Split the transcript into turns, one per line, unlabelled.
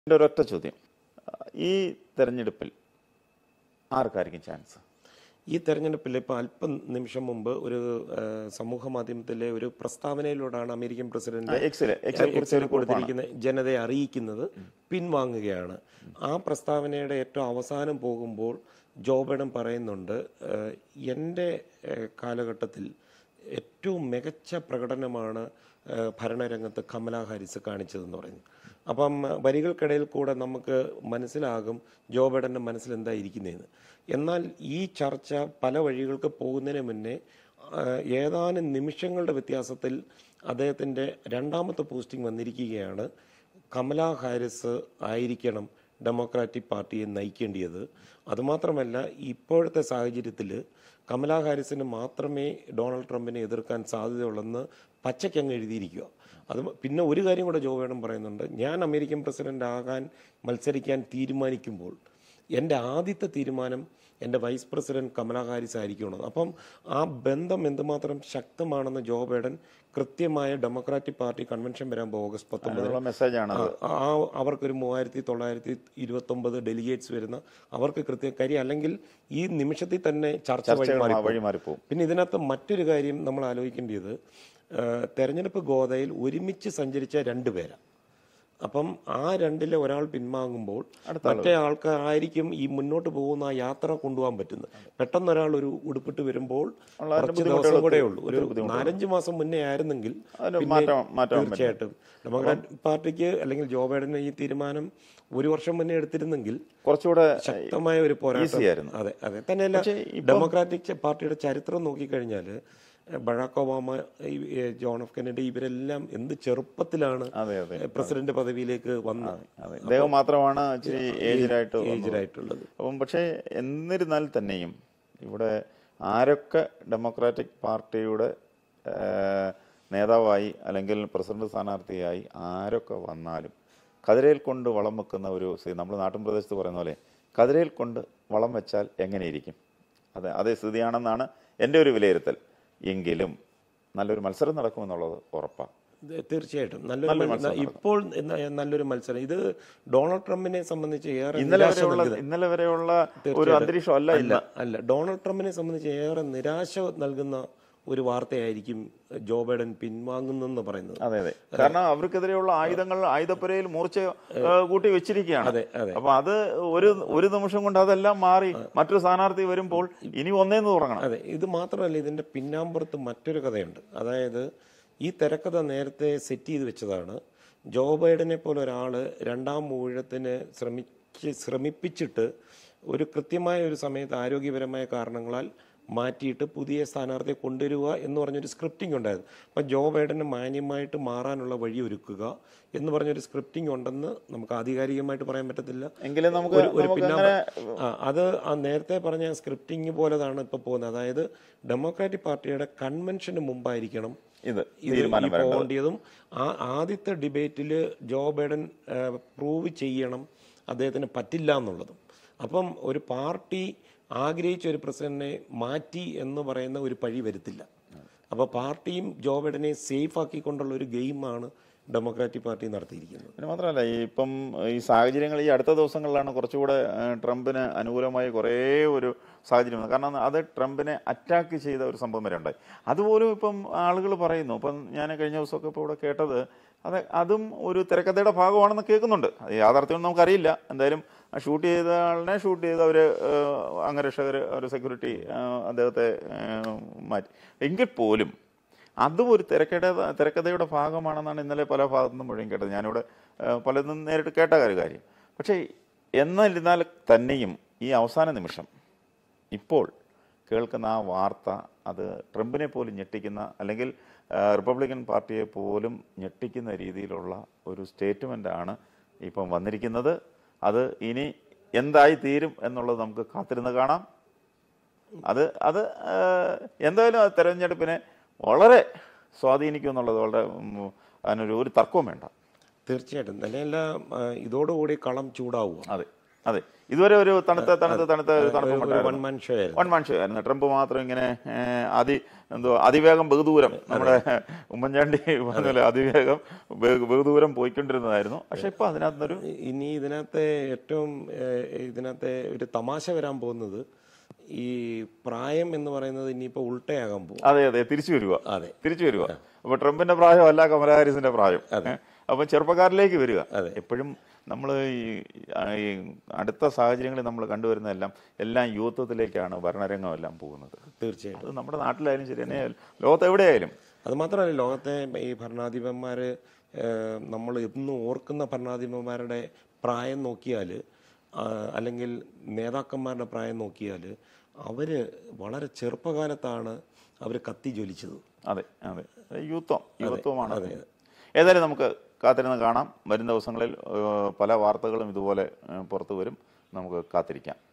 എൻ്റെ ഒരൊറ്റ ചോദ്യം, ഈ തെരഞ്ഞെടുപ്പിൽ ആർക്കായിരിക്കും ചാൻസ്?
ഈ തെരഞ്ഞെടുപ്പിൽ ഇപ്പോൾ അല്പം നിമിഷം മുമ്പ് ഒരു സമൂഹ മാധ്യമത്തിലെ ഒരു പ്രസ്താവനയിലൂടെയാണ് അമേരിക്കൻ പ്രസിഡന്റ് കൊടുത്തിരിക്കുന്ന ജനതയെ അറിയിക്കുന്നത് പിൻവാങ്ങുകയാണ്. ആ പ്രസ്താവനയുടെ ഏറ്റവും അവസാനം പോകുമ്പോൾ ജോ ബൈഡൻ പറയുന്നുണ്ട്, എൻ്റെ കാലഘട്ടത്തിൽ ഏറ്റവും മികച്ച പ്രകടനമാണ് ഭരണരംഗത്ത് കമലാ ഹാരിസ് കാണിച്ചതെന്ന് പറയുന്നു. അപ്പം വരികൾക്കിടയിൽ കൂടെ നമുക്ക് മനസ്സിലാകും ജോ ബൈഡൻ്റെ മനസ്സിൽ എന്താ ഇരിക്കുന്നതെന്ന്. എന്നാൽ ഈ ചർച്ച പല വഴികൾക്ക് പോകുന്നതിന് മുന്നേ ഏതാനും നിമിഷങ്ങളുടെ വ്യത്യാസത്തിൽ അദ്ദേഹത്തിൻ്റെ രണ്ടാമത്തെ പോസ്റ്റിംഗ് വന്നിരിക്കുകയാണ്. കമലാ ഹാരിസ് ആയിരിക്കണം ഡെമോക്രാറ്റിക് പാർട്ടിയെ നയിക്കേണ്ടിയത്. അതുമാത്രമല്ല, ഇപ്പോഴത്തെ സാഹചര്യത്തിൽ കമലാ ഹാരിസിന് മാത്രമേ ഡൊണാൾഡ് ട്രംപിനെ എതിർക്കാൻ സാധ്യതയുള്ളെന്ന് പച്ചയ്ക്കങ്ങ് എഴുതിയിരിക്കുക. അത് പിന്നെ ഒരു കാര്യം കൂടെ ജോ ബൈഡൻ പറയുന്നുണ്ട്, ഞാൻ അമേരിക്കൻ പ്രസിഡന്റ് ആകാൻ മത്സരിക്കാൻ തീരുമാനിക്കുമ്പോൾ എൻ്റെ ആദ്യത്തെ തീരുമാനം എൻ്റെ വൈസ് പ്രസിഡന്റ് കമലാ ഹാരിസ് ആയിരിക്കണം. അപ്പം ആ ബന്ധം എന്തുമാത്രം ശക്തമാണെന്ന് ജോ ബൈഡൻ കൃത്യമായ ഡെമോക്രാറ്റിക് പാർട്ടി കൺവെൻഷൻ വരാൻ പോകും ഓഗസ്റ്റ് 19
മെസ്സേജാണ്.
അവർക്കൊരു 3929 ഡെലിഗേറ്റ്സ് വരുന്ന അവർക്ക് കൃത്യ കാര്യം, അല്ലെങ്കിൽ ഈ നിമിഷത്തിൽ തന്നെ ചർച്ച വഴി മാറിപ്പോകും. പിന്നെ ഇതിനകത്ത് മറ്റൊരു കാര്യം നമ്മൾ ആലോചിക്കേണ്ടത്, തെരഞ്ഞെടുപ്പ് ഗോതയിൽ ഒരുമിച്ച് സഞ്ചരിച്ച രണ്ടുപേരാണ്. അപ്പം ആ രണ്ടിലെ ഒരാൾ പിൻവാങ്ങുമ്പോൾ മറ്റേ ആൾക്കായിരിക്കും ഈ മുന്നോട്ട് പോകുന്ന ആ യാത്ര കൊണ്ടുപോകാൻ പറ്റുന്നത്. പെട്ടെന്ന് ഒരാൾ ഒരു ഉടുപ്പിട്ട് വരുമ്പോൾ കുറച്ച് ദിവസം കൂടെ ഉള്ളൂ, ഒരു 4-5 മാസം മുന്നേ ആയിരുന്നെങ്കിൽ തീർച്ചയായിട്ടും ഡെമോക്രാറ്റിക് പാർട്ടിക്ക് അല്ലെങ്കിൽ ജോ ബൈഡന് ഈ തീരുമാനം 1 വർഷം മുന്നേ എടുത്തിരുന്നെങ്കിൽ കുറച്ചുകൂടെ ശക്തമായ ഒരു പോരാട്ടം. അതെ അതെ തന്നെയല്ല, ഡെമോക്രാറ്റിക് പാർട്ടിയുടെ ചരിത്രം നോക്കിക്കഴിഞ്ഞാൽ Barack Obama, John F Kennedy, ഇവരെല്ലാം എന്ത് ചെറുപ്പത്തിലാണ് പ്രസിഡന്റ് പദവിയിലേക്ക് വന്നത്.
അദ്ദേഹം മാത്രമാണ്
ഏജിലായിട്ടുള്ളത്.
അപ്പം പക്ഷേ എന്നിരുന്നാൽ തന്നെയും ഇവിടെ ആരൊക്കെ ഡെമോക്രാറ്റിക് പാർട്ടിയുടെ നേതാവായി അല്ലെങ്കിൽ പ്രസിഡന്റ് സ്ഥാനാർത്ഥിയായി ആരൊക്കെ വന്നാലും കതിരയിൽ കൊണ്ട് വളം വെക്കുന്ന ഒരു നമ്മൾ നാട്ടിൻ പ്രദേശത്ത് പറയുന്ന പോലെ കതിരയിൽ കൊണ്ട് വളം വെച്ചാൽ എങ്ങനെയിരിക്കും, അതേ സ്ഥിതിയാണെന്നാണ് എൻ്റെ ഒരു വിലയിരുത്തൽ. എങ്കിലും നല്ലൊരു മത്സരം നടക്കുമെന്നുള്ളത് ഉറപ്പാണ്.
തീർച്ചയായിട്ടും ഇപ്പോൾ നല്ലൊരു മത്സരം. ഇത് ഡൊണാൾഡ് ട്രംപിനെ സംബന്ധിച്ച്
ഇന്നലെ വരെയുള്ള ഒരു അന്തരീക്ഷം
അല്ല. ഡൊണാൾഡ് ട്രംപിനെ സംബന്ധിച്ച് ഏറെ നിരാശ നൽകുന്ന ഒരു വാർത്തയായിരിക്കും ജോ ബൈഡൻ പിൻവാങ്ങുന്നെന്ന് പറയുന്നത്.
അതെ അതെ, കാരണം അവർക്കെതിരെയുള്ള ആയുധപ്പുരയിൽ മൂർച്ച കൂട്ടി വെച്ചിരിക്കുകയാണ്. അപ്പൊ അത് ഒരു നിമിഷം കൊണ്ട് അതെല്ലാം മാറി മറ്റൊരു സ്ഥാനാർത്ഥി വരുമ്പോൾ ഇനി ഒന്നേന്ന് തുടങ്ങണം.
അതെ, ഇത് മാത്രമല്ല, ഇതിന്റെ പിന്നാമ്പുറത്ത് മറ്റൊരു കഥയുണ്ട്. അതായത് ഈ തിരക്കഥ നേരത്തെ സെറ്റ് ചെയ്ത് വെച്ചതാണ്. ജോ ബൈഡനെ പോലെ ഒരാള് രണ്ടാം ഊഴത്തിന് ശ്രമിപ്പിച്ചിട്ട് ഒരു കൃത്യമായ ഒരു സമയത്ത് ആരോഗ്യപരമായ കാരണങ്ങളാൽ മാറ്റിയിട്ട് പുതിയ സ്ഥാനാർത്ഥിയെ കൊണ്ടുവരിക എന്ന് പറഞ്ഞൊരു സ്ക്രിപ്റ്റിംഗ് ഉണ്ടായിരുന്നു. അപ്പം ജോ ബൈഡന് മാന്യമായിട്ട് മാറാനുള്ള വഴി ഒരുക്കുക എന്ന് പറഞ്ഞൊരു സ്ക്രിപ്റ്റിംഗ് ഉണ്ടെന്ന് നമുക്ക് ആധികാരികമായിട്ട് പറയാൻ പറ്റത്തില്ല.
എങ്കിലും
അത് നേരത്തെ പറഞ്ഞ സ്ക്രിപ്റ്റിംഗ് പോലെതാണ് ഇപ്പോൾ പോകുന്നത്. അതായത് ഡെമോക്രാറ്റിക് പാർട്ടിയുടെ കൺവെൻഷന് മുമ്പായിരിക്കണം ഇത് പോകേണ്ടതും. ആദ്യത്തെ ഡിബേറ്റിൽ ജോ ബൈഡൻ പ്രൂവ് ചെയ്യണം അദ്ദേഹത്തിന് പറ്റില്ല എന്നുള്ളതും. അപ്പം ഒരു പാർട്ടി ആഗ്രഹിച്ച ഒരു പ്രസിഡന്റിനെ മാറ്റി എന്ന് പറയുന്ന ഒരു പഴി വരുത്തില്ല. അപ്പോൾ പാർട്ടിയും ജോ ബൈഡനെ സേഫ് ആക്കിക്കൊണ്ടുള്ള ഒരു ഗെയിമാണ് ഡെമോക്രാറ്റിക് പാർട്ടി നടത്തിയിരിക്കുന്നത്.
പിന്നെ മാത്രമല്ല, ഇപ്പം ഈ സാഹചര്യങ്ങൾ ഈ അടുത്ത ദിവസങ്ങളിലാണ് കുറച്ചുകൂടെ ട്രംപിന് അനുകൂലമായി കുറേ ഒരു സാഹചര്യം. കാരണം അത് ട്രംപിനെ അറ്റാക്ക് ചെയ്ത ഒരു സംഭവം വരെ ഉണ്ടായി. അതുപോലും ഇപ്പം ആളുകൾ പറയുന്നു. ഇപ്പം ഞാൻ കഴിഞ്ഞ ദിവസമൊക്കെ ഇപ്പോൾ ഇവിടെ കേട്ടത് അതും ഒരു തിരക്കഥയുടെ ഭാഗമാണെന്ന് കേൾക്കുന്നുണ്ട്. അത് യാഥാർത്ഥ്യം നമുക്കറിയില്ല. എന്തായാലും ഷൂട്ട് ചെയ്ത ആളിനെ ഷൂട്ട് ചെയ്ത് അവർ അംഗരക്ഷകർ, ഒരു സെക്യൂരിറ്റി അദ്ദേഹത്തെ മാറ്റി. എങ്കിൽ പോലും അതും ഒരു തിരക്കഥയുടെ ഭാഗമാണെന്നാണ് ഇന്നലെ പല ഭാഗത്തു നിന്നും മുഴുവൻ കേട്ടത്. ഞാനിവിടെ പലതും നേരിട്ട് കേട്ട കാര്യം. പക്ഷേ എന്നിരുന്നാൽ തന്നെയും ഈ അവസാന നിമിഷം ഇപ്പോൾ കേൾക്കുന്ന ആ വാർത്ത അത് ട്രംപിനെ പോലും ഞെട്ടിക്കുന്ന, അല്ലെങ്കിൽ റിപ്പബ്ലിക്കൻ പാർട്ടിയെ പോലും ഞെട്ടിക്കുന്ന രീതിയിലുള്ള ഒരു സ്റ്റേറ്റ്മെൻ്റാണ് ഇപ്പം വന്നിരിക്കുന്നത്. അത് ഇനി എന്തായി തീരും എന്നുള്ളത് നമുക്ക് കാത്തിരുന്ന് കാണാം. അത് എന്തായാലും തെരഞ്ഞെടുപ്പിനെ വളരെ സ്വാധീനിക്കും എന്നുള്ളത് അതിനൊരു തർക്കവും വേണ്ട.
തീർച്ചയായിട്ടും തന്നെയല്ല, ഇതോടുകൂടി കളം ചൂടാവുക.
അതെ. അതെ, ഇതുവരെ ഒരു തണുത്ത തണുപ്പ്
വൺ മാൻ ഷോ ആയിരുന്നു.
വൺ മാൻ ഷോ ആയിരുന്നു. ട്രംപ് മാത്രം ഇങ്ങനെ അതിവേഗം ബഹുദൂരം, നമ്മുടെ ഉമ്മൻചാണ്ടി പറഞ്ഞ അതിവേഗം ബഹുദൂരം പോയിക്കൊണ്ടിരുന്നതായിരുന്നു. പക്ഷെ ഇപ്പൊ അതിനകത്തൊരു
ഇനി ഇതിനകത്തെ ഒരു തമാശ വരാൻ പോകുന്നത്, ഈ പ്രായം എന്ന് പറയുന്നത് ഇനിയിപ്പോ ഉൾട്ടയാകാൻ പോകും.
അതെ, തിരിച്ചു വരിക. അപ്പൊ ട്രംപിന്റെ പ്രായം അല്ല കമലാ ഹാരിസിന്റെ പ്രായം. അപ്പൊ ചെറുപ്പക്കാരിലേക്ക് വരിക. എപ്പോഴും നമ്മൾ ഈ അടുത്ത സാഹചര്യങ്ങളിൽ നമ്മൾ കണ്ടുവരുന്നതെല്ലാം യുവത്വത്തിലേക്കാണ് ഭരണരംഗം എല്ലാം പോകുന്നത്.
തീർച്ചയായിട്ടും
അത് നമ്മുടെ നാട്ടിലായാലും ശരി തന്നെ, ലോകത്ത് എവിടെയായാലും.
അത് മാത്രമല്ല, ലോകത്തെ ഈ ഭരണാധിപന്മാര്, നമ്മൾ ഇന്ന് ഓർക്കുന്ന ഭരണാധിപന്മാരുടെ പ്രായം നോക്കിയാൽ, അല്ലെങ്കിൽ നേതാക്കന്മാരുടെ പ്രായം നോക്കിയാൽ, അവര് വളരെ ചെറുപ്പകാലത്താണ് അവർ കത്തി ജ്വലിച്ചത്.
അതെ, യുവത്വമാണ്. ഏതായാലും നമുക്ക് കാത്തിരുന്ന് കാണാം. വരും ദിവസങ്ങളിൽ പല വാർത്തകളും ഇതുപോലെ പുറത്തു വരും. നമുക്ക് കാത്തിരിക്കാം.